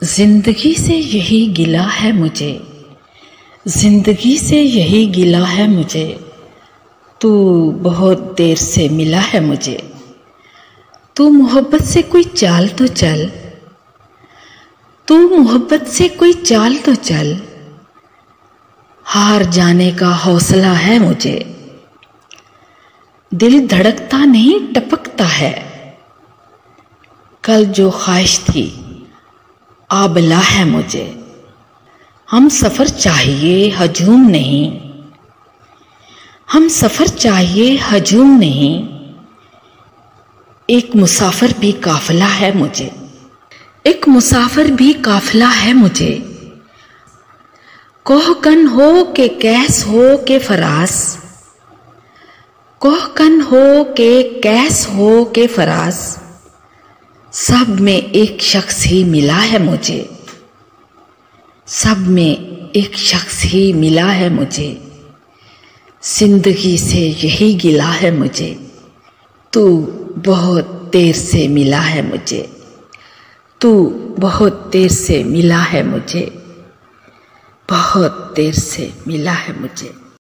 जिंदगी से यही गिला है मुझे, जिंदगी से यही गिला है मुझे, तू बहुत देर से मिला है मुझे। तू मोहब्बत से कोई चाल तो चल, तू मोहब्बत से कोई चाल तो चल, हार जाने का हौसला है मुझे। दिल धड़कता नहीं टपकता है, कल जो ख्वाहिश थी आबला है मुझे। हम सफ़र चाहिए हजूम नहीं, हम सफ़र चाहिए हजूम नहीं, एक मुसाफिर भी काफिला है मुझे, एक मुसाफिर भी काफिला है मुझे। कोहकन हो के कैस हो के फरास, कोहकन हो के कैस हो के फरास, सब में एक शख्स ही मिला है मुझे, सब में एक शख्स ही मिला है मुझे। जिंदगी से यही गिला है मुझे, तू बहुत देर से मिला है मुझे, तू बहुत देर से मिला है मुझे, बहुत देर से मिला है मुझे।